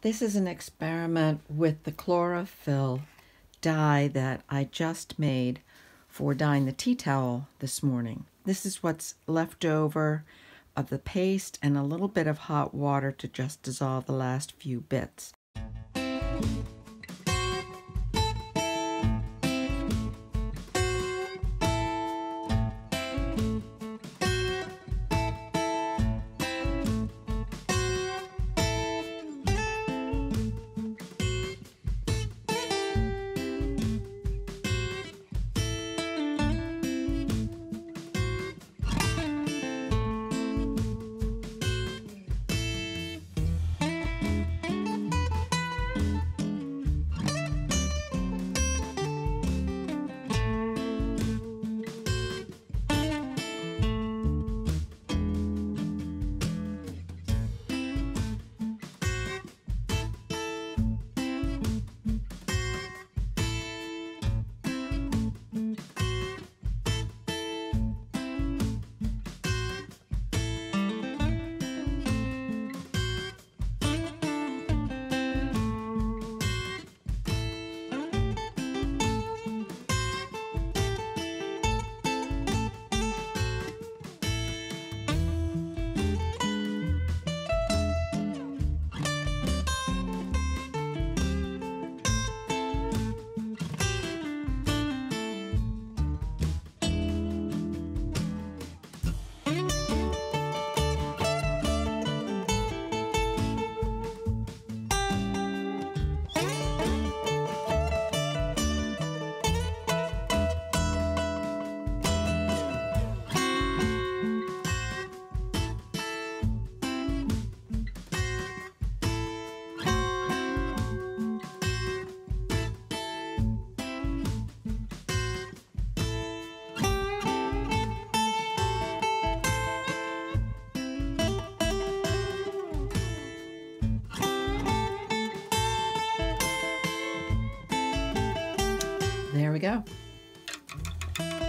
This is an experiment with the chlorophyll dye that I just made for dyeing the tea towel this morning. This is what's left over of the paste and a little bit of hot water to just dissolve the last few bits. There we go.